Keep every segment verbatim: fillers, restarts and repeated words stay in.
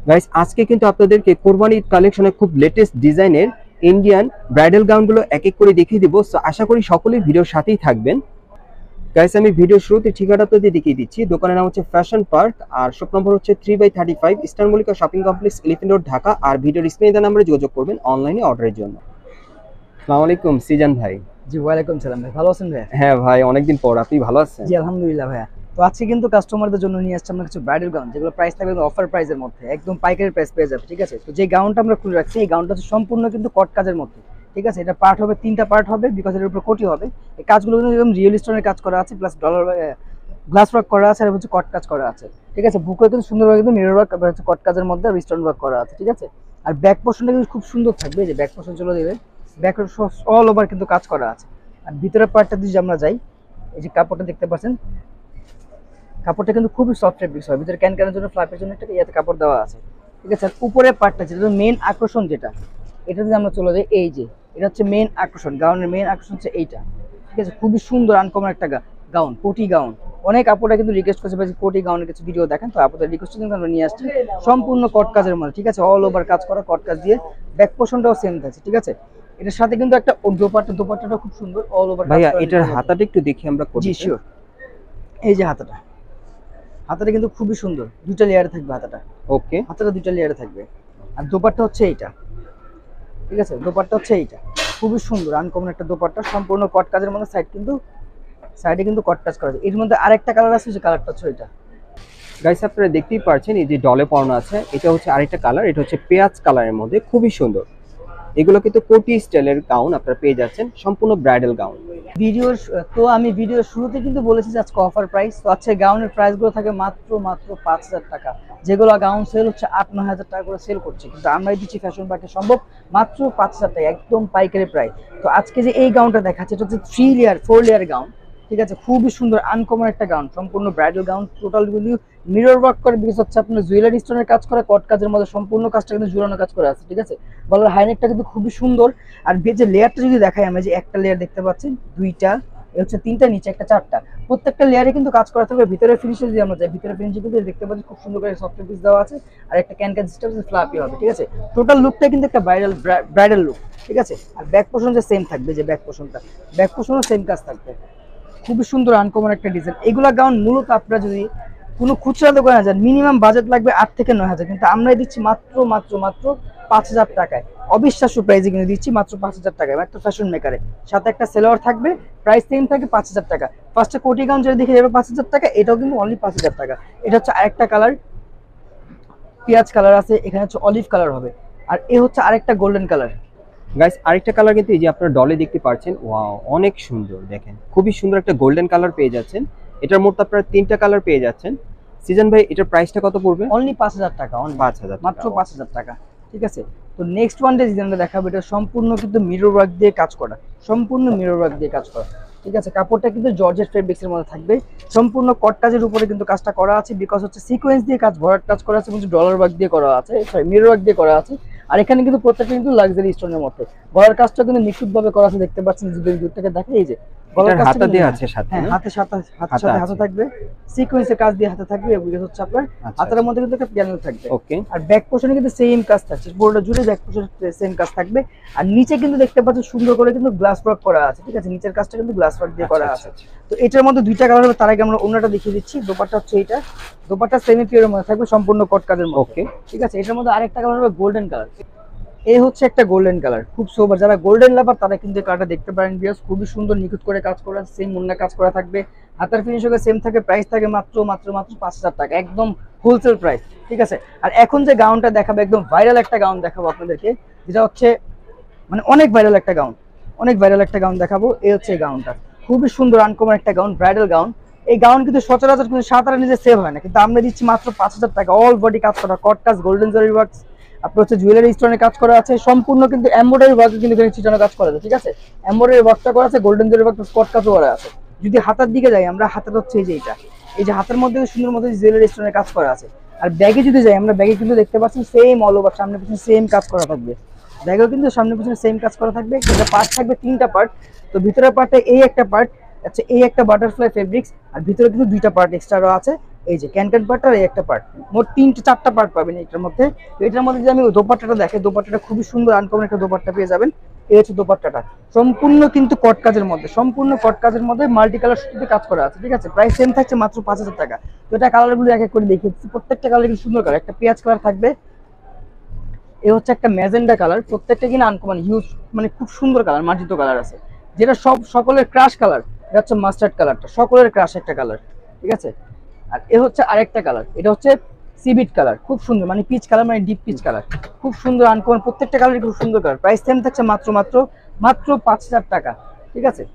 Guys আজকে কিন্তু আপনাদেরকে কোরবানি ঈদ কালেকশনে খুব লেটেস্ট ডিজাইনের ইন্ডিয়ান ব্রাইডাল গাউনগুলো এক এক করে দেখিয়ে দিব। সো আশা করি সকলেই ভিডিওর সাথেই থাকবেন। গাইস আমি ভিডিও শুরুতে ঠিকানাটা আপনাদের দেখিয়ে দিচ্ছি। দোকানের নাম হচ্ছে ফ্যাশন পার্ক, আর শপ নম্বর হচ্ছে three by thirty five eastern Mallika shopping complex, elephant road, Dhaka. আর ভিডিওর স্ক্রিনে দেওয়া নাম্বারে যোগাযোগ করবেন অনলাইনে অর্ডারের জন্য। আসসালামু আলাইকুম সিজান ভাই। জি ওয়ালাইকুম সালাম ভাই, ভালো আছেন ভাই? হ্যাঁ ভাই, অনেকদিন পর, আপনি ভালো আছেন? জি আলহামদুলিল্লাহ ভাইয়া। তো আজকে কিন্তু কাস্টমারদের জন্য নিয়ে আসছি আমরা কিছু ব্রাইডাল গাউন, যেগুলো প্রাইস থাকবে অফার প্রাইসের মধ্যে, একদম পাইকারি প্রাইস পেয়ে যাবে। ঠিক আছে, তো যে গাউনটা আমরা খুলে রাখছি এই গাউনটা হচ্ছে সম্পূর্ণ কিন্তু কট কাজের মধ্যে। ঠিক আছে, এটা পার্ট হবে, তিনটা পার্ট হবে, বিকজ এর উপর কোটি হবে। এই কাজগুলো কিন্তু একদম রিয়েল স্টোনের কাজ করা আছে, প্লাস ডলার গ্লাস ওয়ার্ক করা আছে, আর হচ্ছে কট কাজ করা আছে। ঠিক আছে, বুকে কিন্তু সুন্দরভাবে কিন্তু মিরর ওয়ার্ক হচ্ছে কট কাজের মধ্যে আর স্টোন ওয়ার্ক করা আছে। ঠিক আছে, আর ব্যাক পোর্শনটা কিন্তু খুব সুন্দর থাকবে, যে ব্যাক পোর্শন চলে দেবে, ব্যাক অল ওভার কিন্তু কাজ করা আছে। আর ভিতরের পার্টটা যদি আমরা যাই, এই যে কাপড়টা দেখতে পাচ্ছেন, কাপড়টা কিন্তু খুবই সফট ফেব্রিক্স হয়, ভিতরে ক্যান ক্যানের জন্য ফ্ল্যাপের জন্য একটা ইয়াতে কাপড় দেওয়া আছে। ঠিক আছে, আর উপরের পার্টটা যেটা মেন আকর্ষণ, যেটা এটা যদি আমরা চলে যাই, এই যে এটা হচ্ছে মেন আকর্ষণ, গাউনের মেন আকর্ষণ হচ্ছে এইটা। ঠিক আছে, খুবই সুন্দর আনকমন একটা গাউন, কোটি গাউন। অনেক আপুরা কিন্তু রিকোয়েস্ট করছে ভাই কোটি গাউনের কিছু ভিডিও দেখেন, তো আপুদের রিকোয়েস্ট কিন্তু আমরা নিয়ে আসছি সম্পূর্ণ কট কাজের মধ্যে। ঠিক আছে, অল ওভার কাজ করা কট কাজ দিয়ে, ব্যাক পোর্শনটাও সেম আছে। ঠিক আছে, এটার সাথে কিন্তু একটা দোপাট্টা, দোপাট্টাটা খুব সুন্দর অল ওভার। ভাইয়া এটার হাতাটা একটু দেখি আমরা। জি শিওর, এই যে হাতাটা, হাতাটা কিন্তু খুবই সুন্দর, দুইটা লেয়ারে থাকবে হাতাটা। ওকে, হাতাটা দুইটা লেয়ারে থাকবে। আর দোপাট্টা হচ্ছে এইটা। ঠিক আছে, দোপাট্টা হচ্ছে এইটা, খুবই সুন্দর আনকমন একটা দোপাট্টা, সম্পূর্ণ কট কাজের মধ্যে। সাইড কিন্তু সাইডে কিন্তু কট কাজ করা আছে। এর মধ্যে আরেকটা কালার আছে, যে কালারটা হচ্ছে এটা। গাইস আপনারা দেখতেই পাচ্ছেন, এই যে ডলে পড়ানো আছে, এটা হচ্ছে আরেকটা কালার, এটা হচ্ছে পেঁয়াজ কালারের মধ্যে, খুবই সুন্দর। এগুলো কিন্তু কোটি স্টাইলের গাউন আপনারা পেয়ে যাচ্ছেন, সম্পূর্ণ ব্রাইডাল গাউন। ভিডিওর তো আমি ভিডিওর শুরুতে কিন্তু বলেছি যে আজকে অফার প্রাইস। তো আজকে গাউনের প্রাইসগুলো থাকে মাত্র মাত্র পাঁচ হাজার টাকা, যেগুলো গাউন সেল হচ্ছে আট নয় হাজার টাকা করে সেল করছে, কিন্তু আমরাই দিচ্ছি ফ্যাশন পার্কে সম্ভব মাত্র পাঁচ হাজার টাকা, একদম পাইকারি প্রাইস। তো আজকে যে এই গাউনটা দেখাচ্ছে, এটা হচ্ছে three layer four layer gown. ঠিক আছে, খুবই সুন্দর আনকমন একটা গাউন, সম্পূর্ণ bridal gown, total mirror work করে, বিকজ হচ্ছে আপনার জুয়েলারি স্টোনের কাজ করা, কট কাজের মধ্যে সম্পূর্ণ কাজটা কিন্তু ঝুলানো কাজ করা আছে। ঠিক আছে, গলার হাইনেকটা কিন্তু খুবই সুন্দর। আর যে লেয়ারটা যদি দেখাই, আমরা যে একটা লেয়ার দেখতে পাচ্ছি, দুইটা, এ হচ্ছে তিনটা, নিচে একটা, চারটা, প্রত্যেকটা লেয়ারে কিন্তু কাজ করা থাকবে। ভিতরে ফিনিশে যদি আমরা যাই, ভিতরে ফিনিশে কিন্তু দেখতে পাচ্ছি খুব সুন্দর করে সফট পিস দেওয়া আছে, আর একটা ক্যান ক্যান সিস্টেম ফ্লাপি হবে। ঠিক আছে, টোটাল লুকটা কিন্তু একটা ব্রাইডাল ব্রাইডাল লুক। ঠিক আছে, আর ব্যাক পোর্শন যে সেম থাকবে, যে ব্যাক পোর্শনটা, ব্যাক পোর্শনও সেম কাজ থাকবে, খুবই সুন্দর আনকমন একটা ডিজাইন। এগুলা গাউন মূলত আপনারা যদি কোনো খুচরা দোকানে যান, মিনিমাম বাজেট লাগবে আট থেকে নয় হাজার, কিন্তু আমরাই দিচ্ছি মাত্র মাত্র মাত্র পাঁচ হাজার টাকায়, অবিশ্বাস্য প্রাইসে কিনে দিচ্ছি মাত্র পাঁচ হাজার টাকায়, একটা ফ্যাশন মেকারে। সাথে একটা সেলোয়ার থাকবে, প্রাইস সেম থাকে পাঁচ হাজার টাকা। ফার্স্টে কোটি গাউন যেটা দেখে যাবে পাঁচ হাজার টাকা, এটাও কিন্তু অনলি পাঁচ হাজার টাকা। এটা হচ্ছে আরেকটা কালার, পেঁয়াজ কালার আছে, এখানে হচ্ছে অলিভ কালার হবে, আর এ হচ্ছে আরেকটা গোল্ডেন কালার। গাইস আরেকটা কালার কিন্তু এই যে আপনারা ডলে দেখতে পাচ্ছেন, ওয়াও অনেক সুন্দর, দেখেন খুবই সুন্দর একটা গোল্ডেন কালার পেয়ে যাচ্ছেন। এটার মধ্যে আপনারা তিনটা কালার পেয়ে যাচ্ছেন। সিজন ভাই এটার প্রাইসটা কত পড়বে? অনলি পাঁচ হাজার টাকা, অনলি পাঁচ হাজার, মাত্র পাঁচ হাজার টাকা। ঠিক আছে, তো নেক্সট ওয়ান ডে ডিজাইনটা দেখাবো, এটা সম্পূর্ণ কিন্তু মিরর ওয়ার্ক দিয়ে কাজ করা, সম্পূর্ণ মিরর ওয়ার্ক দিয়ে কাজ করা। ঠিক আছে, কাপড়টা কিন্তু জর্জেট ফেব্রিক্সের মধ্যে থাকবে, সম্পূর্ণ কট কাজের উপরে কিন্তু কাজটা করা আছে, বিকজ হচ্ছে সিকোয়েন্স দিয়ে কাজ, ভরাট কাজ করা আছে, এবং ডলার ওয়ার্ক দিয়ে করা আছে, সরি মিরর ওয়ার্ক দিয়ে করা আছে। আর এখানে কিন্তু প্রত্যেকটা কিন্তু লাক্সারি স্টোনের মধ্যে, গলার কাজটা কিন্তু নিখুঁতভাবে করা আছে, দেখতে পাচ্ছেন যদি দূর থেকে দেখে, এই যে গলার কাজটা হাতে দেয়া আছে, সাথে হ্যাঁ হাতে সাথে হাতের সাথে হাতে থাকবে, সিকোয়েন্সের কাজ দিয়ে হাতে থাকবে, এবং হচ্ছে আপনার হাতের মধ্যে কিন্তু একটা প্যানেল থাকবে। ওকে, আর ব্যাক পোর্শনে কিন্তু সেম কাজ থাকছে, পুরোটা জুড়ে ব্যাক পোর্শনে সেম কাজ থাকবে। আর নিচে কিন্তু দেখতে পাচ্ছেন সুন্দর করে কিন্তু গ্লাস ওয়ার্ক করা আছে। ঠিক আছে, নিচের কাজটা কিন্তু গ্লাস ওয়ার্ক দিয়ে করা আছে। তো এটার মধ্যে দুইটা কালার হবে, তার আগে আমরা অন্যটা দেখিয়ে দিচ্ছি। দোপাট্টা হচ্ছে এইটা, দোপাট্টা সেমি পিওরের মধ্যে থাকবে, সম্পূর্ণ কট কাজের মধ্যে। ওকে, ঠিক আছে, এটার মধ্যে আরেকটা কালার হবে গোল্ডেন কালার। এই হচ্ছে একটা গোল্ডেন কালার, খুব সোবার, যারা গোল্ডেন লাভার তারা কিন্তু কালারটা দেখতে পারেন। বিয়াস খুবই সুন্দর নিখুঁত করে কাজ করা, সেম মুন্না কাজ করা থাকবে, হাতের ফিনিশিং সেম থাকে, প্রাইস থাকে মাত্র মাত্র মাত্র পাঁচ হাজার টাকা, একদম হোলসেল প্রাইস। ঠিক আছে, আর এখন যে গাউনটা দেখাবো, একদম ভাইরাল একটা গাউন দেখাবো আপনাদেরকে, যেটা হচ্ছে মানে অনেক ভাইরাল একটা গাউন, অনেক ভাইরাল একটা গাউন দেখাবো। এই হচ্ছে এই গাউনটা, খুবই সুন্দর আনকমন একটা গাউন, ব্রাইডাল গাউন। এই গাউন কিন্তু সচরাচর কিন্তু সাত আট নিজে সেভ হয় না, কিন্তু আমরা দিচ্ছি মাত্র পাঁচ হাজার টাকা, অল বডি কাজ করা, কট কাজ, গোল্ডেন জরি ওয়ার্কস, আপনার হচ্ছে জুয়েলারি স্টোনের কাজ করা আছে, সম্পূর্ণ কিন্তু এমব্রয়ডারি ওয়ার্ক কিন্তু এখানে ছিটানো কাজ করা আছে। ঠিক আছে, এমব্রয়ডারি ওয়ার্কটা করা আছে, গোল্ডেন জরি ওয়ার্ক, স্কট কাজও করা আছে। যদি হাতের দিকে যাই আমরা, হাতের হচ্ছে এই যে এটা, এই যে হাতের মধ্যে সুন্দর মধ্যে জুয়েলারি স্টোনের কাজ করা আছে। আর ব্যাগে যদি যাই আমরা, ব্যাগে কিন্তু দেখতে পাচ্ছি সেম অল ওভার সামনে পিছনে সেম কাজ করা থাকবে, ব্যাগেও কিন্তু সামনে পিছনে সেম কাজ করা থাকবে। এটা পার্ট থাকবে তিনটা পার্ট, তো ভিতরের পার্টে এই একটা পার্ট, আচ্ছা এই একটা বাটারফ্লাই ফেব্রিক্স, আর ভিতরে কিন্তু দুইটা পার্ট এক্সট্রা আছে, এই যে ক্যানকাট পার্ট আর এই একটা পার্ট, মোট তিনটে চারটা পার্ট পাবেন এটার মধ্যে। এটার মধ্যে যদি আমি দোপাট্টাটা দেখে, দোপাট্টাটা খুবই সুন্দর আনকমন একটা দোপাট্টা পেয়ে যাবেন। এই হচ্ছে দোপাট্টাটা, সম্পূর্ণ কিন্তু কট কাজের মধ্যে, সম্পূর্ণ কট কাজের মধ্যে মাল্টি কালার সুতিতে কাজ করা আছে, ঠিক আছে। প্রাইস সেম থাকছে মাত্র পাঁচ হাজার টাকা। তো এটা কালারগুলো এক এক করে দেখিয়ে দিচ্ছি, প্রত্যেকটা কালার কিন্তু সুন্দর কালার। একটা পেঁয়াজ কালার থাকবে, এ হচ্ছে একটা ম্যাজেন্ডা কালার, প্রত্যেকটা কিন্তু আনকমন হিউজ, মানে খুব সুন্দর কালার, মার্জিত কালার আছে, যেটা সব সকলের ক্রাশ কালার। এটা হচ্ছে মাস্টার্ড কালারটা, সকলের ক্রাশ একটা কালার, ঠিক আছে। আর এ হচ্ছে আরেকটা কালার, এটা হচ্ছে সিবিট কালার, খুব সুন্দর, মানে পিচ কালার, মানে ডিপ পিচ কালার, খুব সুন্দর আনকমন, প্রত্যেকটা কালারই খুব সুন্দর কালার। প্রাইস সেম থাকছে মাত্র মাত্র মাত্র পাঁচ হাজার টাকা, ঠিক আছে।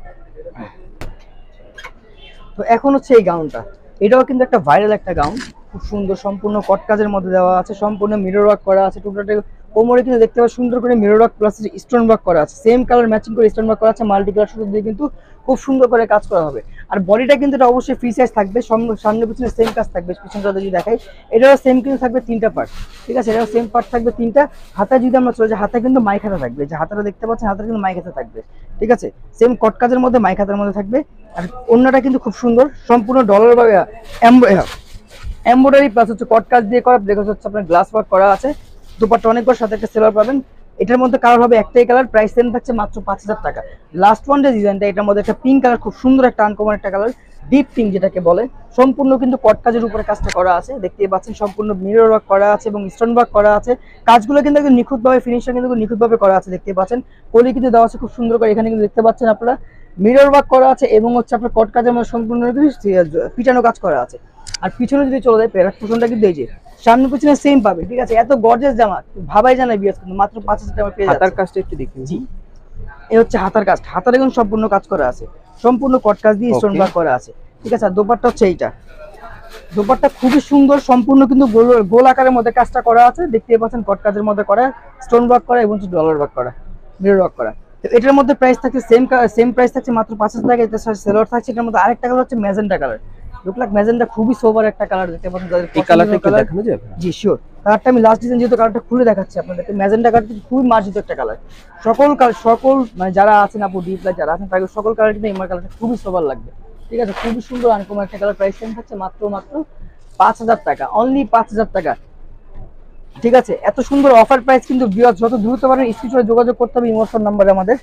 তো এখন হচ্ছে এই গাউনটা, এটাও কিন্তু একটা ভাইরাল একটা গাউন, খুব সুন্দর, সম্পূর্ণ কট কাজের মধ্যে দেওয়া আছে, সম্পূর্ণ মিরর ওয়ার্ক করা আছে। টোটালটা কোমরে কিন্তু দেখতে পাচ্ছেন সুন্দর করে mirror work plus stone work করা আছে, সেম কালার ম্যাচিং করে স্টোন ওয়ার্ক করা আছে, মাল্টি কালার সুতো দিয়ে কিন্তু খুব সুন্দর করে কাজ করা হবে। আর বডিটা কিন্তু এটা অবশ্যই ফ্রি সাইজ থাকবে, সামনে পিছনে সেম কাজ থাকবে। পিছনটা যদি দেখাই, এটাও সেম কিন্তু থাকবে তিনটা পার্ট, ঠিক আছে, এটাও সেম পার্ট থাকবে তিনটা। হাতে যদি আমরা চলে যাই, হাতে কিন্তু মাইক হাতা থাকবে, যে হাতাটা দেখতে পাচ্ছেন হাতে কিন্তু মাইক হাতা থাকবে, ঠিক আছে, সেম কট কাজের মধ্যে মাইক হাতার মধ্যে থাকবে। আর অন্যটা কিন্তু খুব সুন্দর, সম্পূর্ণ ডলার বা এমব্রয়ডারি প্লাস হচ্ছে কট কাজ দিয়ে করা, দেখো হচ্ছে আপনার গ্লাস ওয়ার্ক করা আছে। দুপাট্টা অনেক বড়, সাথে একটা সেলার পাবেন। এটার মধ্যে কালার হবে একটাই কালার, প্রাইস সেম থাকছে মাত্র পাঁচ হাজার টাকা। লাস্ট ওয়ান যে ডিজাইনটা, এটার মধ্যে একটা পিঙ্ক কালার, খুব সুন্দর একটা আনকমন একটা কালার, ডিপ পিঙ্ক যেটাকে বলে। সম্পূর্ণ কিন্তু কট কাজের উপরে কাজটা করা আছে, দেখতেই পাচ্ছেন, সম্পূর্ণ মিরর ওয়ার্ক করা আছে এবং স্টোন ওয়ার্ক করা আছে। কাজগুলো কিন্তু একদম নিখুঁতভাবে, ফিনিশিং কিন্তু নিখুঁতভাবে করা আছে, দেখতে পাচ্ছেন। কলি কিন্তু দেওয়া আছে খুব সুন্দর করে, এখানে কিন্তু দেখতে পাচ্ছেন আপনারা মিরর ওয়ার্ক করা আছে এবং হচ্ছে আপনার কট কাজের মধ্যে সম্পূর্ণ পিটানো কাজ করা আছে। আর পিছনে যদি চলে যায়, প্যারাক পোশনটা কিন্তু এই যে সামনে পিছনে সেম পাবে, ঠিক আছে। এত গর্জিয়াস জামা ভাবাই জানাই বিয়াস, কিন্তু মাত্র পাঁচ হাজার টাকা পেয়ে যাচ্ছে। হাতার কাজটা একটু দেখুন। জি, এই হচ্ছে হাতার কাজ, হাতার এখন সম্পূর্ণ কাজ করা আছে, সম্পূর্ণ কট কাজ দিয়ে স্টোন ওয়ার্ক করা আছে, ঠিক আছে। আর দোপাট্টা হচ্ছে এইটা, দোপাট্টা খুবই সুন্দর, সম্পূর্ণ কিন্তু গোল গোল আকারের মধ্যে কাজটা করা আছে, দেখতে পাচ্ছেন, কট কাজের মধ্যে করা, স্টোন ওয়ার্ক করা এবং ডলার ওয়ার্ক করা, মিরর ওয়ার্ক করা। তো এটার মধ্যে প্রাইস থাকছে সেম সেম প্রাইস থাকছে মাত্র পাঁচ হাজার টাকা। এটার সাথে সেলর থাকছে। এটার মধ্যে আরেকটা কালার হচ্ছে magenta colour, look like magenta, খুবই সোবার একটা কালার, দেখতে পাচ্ছেন। এই কালারটা কি দেখানো যাবে? জি শিওর। কালারটা আমি লাস্ট ডিজাইন যেহেতু কালারটা খুলে দেখাচ্ছি আপনাদেরকে, ম্যাজেন্ডা কালারটা খুবই মার্জিত একটা কালার। সকল কালার, সকল মানে যারা আছেন আপু ডিপ লাইট যারা আছেন, তাদের সকল কালার কিন্তু এমআর কালারটা খুবই সোবার লাগবে, ঠিক আছে। খুবই সুন্দর আনকমন একটা কালার। প্রাইস সেম থাকছে মাত্র মাত্র পাঁচ হাজার টাকা, অনলি পাঁচ হাজার টাকা, ঠিক আছে। এত সুন্দর অফার প্রাইস কিন্তু বিয়ার, যত দ্রুত পারেন স্ক্রিনশটে যোগাযোগ করতে হবে ইমোশন নাম্বারে আমাদের।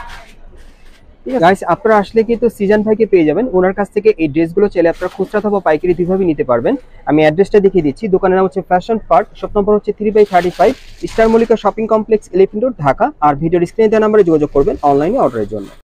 গাইস, আপনারা আসলে কিন্তু সিজন ভাইকে পেয়ে যাবেন, ওনার কাছ থেকে এই ড্রেসগুলো চাইলে আপনারা খুচরা অথবা পাইকারি দুইভাবে নিতে পারবেন। আমি অ্যাড্রেসটা দেখিয়ে দিচ্ছি। দোকানের নাম হচ্ছে ফ্যাশন পার্ক, শপ নম্বর হচ্ছে three by thirty five, star Mallika shopping complex, elephant road, Dhaka. আর ভিডিওর স্ক্রিনে দেওয়া নাম্বারে যোগাযোগ করবেন অনলাইনে অর্ডারের জন্য।